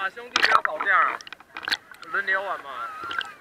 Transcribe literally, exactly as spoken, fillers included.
兄弟不要吵架啊，轮流玩嘛。